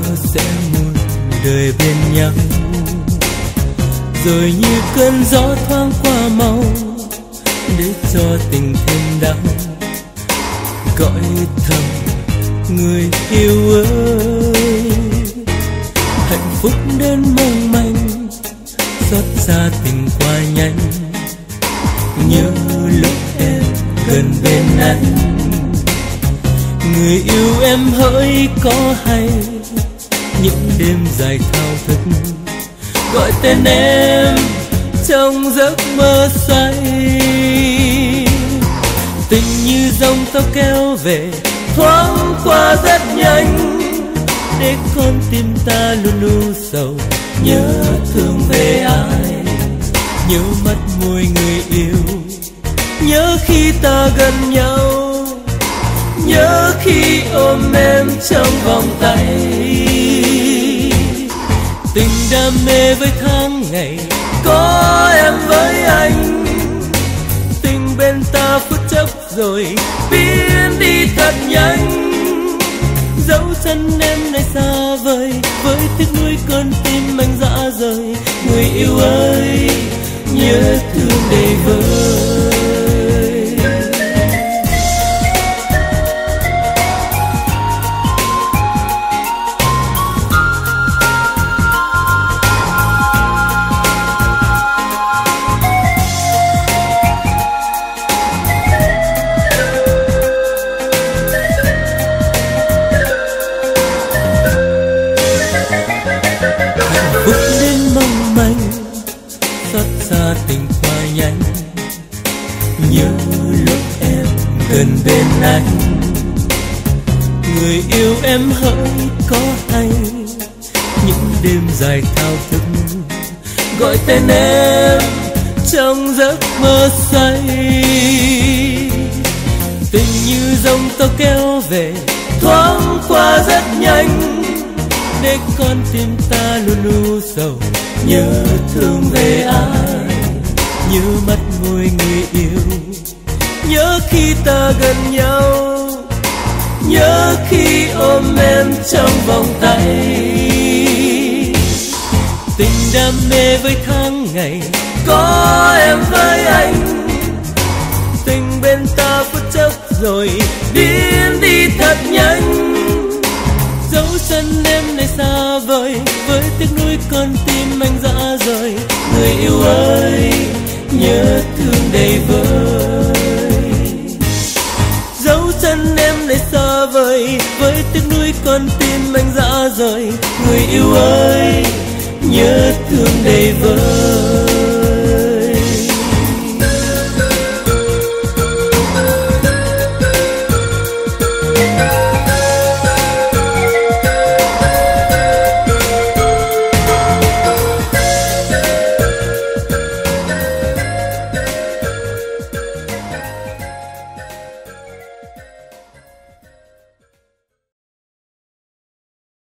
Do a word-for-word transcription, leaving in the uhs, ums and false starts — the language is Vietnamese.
sẽ muôn đời bên nhau, rồi như cơn gió thoáng qua mau để cho tình thêm đau. Gọi thầm người yêu ơi, hạnh phúc đến mong manh, xót xa tình qua nhanh. Nhớ lúc em gần bên anh, người yêu em hỡi có hay những đêm dài thao thức, gọi tên em trong giấc mơ say. Tình như dòng tàu kéo về thoáng qua rất nhanh, để con tim ta luôn u sầu nhớ thương về ai. Nhớ mắt môi người yêu, nhớ khi ta gần nhau, nhớ khi ôm em trong vòng tay. Tình đam mê với tháng ngày, có em với anh. Tình bên ta phút chốc rồi biến đi thật nhanh. Dấu chân em này xa vời, với tiếc nuối con tim anh dã rời. Người yêu ơi, nhớ thương đầy vơi. Bước đến mong manh, xót xa tình qua nhanh. Nhớ lúc em gần bên anh, người yêu em hỡi có hay những đêm dài thao thức, gọi tên em trong giấc mơ say. Tình như dòng tàu kéo về thoáng qua rất nhanh, để con tim ta luôn u sầu nhớ thương về ai. Nhớ mắt môi người yêu, nhớ khi ta gần nhau, nhớ khi ôm em trong vòng tay. Tình đam mê với tháng ngày, có em với anh. Tình bên ta phút chốc rồi biến đi thật nhanh. Dấu chân em này xa vời, với tiếc nuối con tim anh dã rời. Người yêu ơi, nhớ thương đầy vơi. Dấu chân em này xa vời, với tiếc nuối con tim anh dã rời. Người yêu ơi, nhớ thương đầy vơi.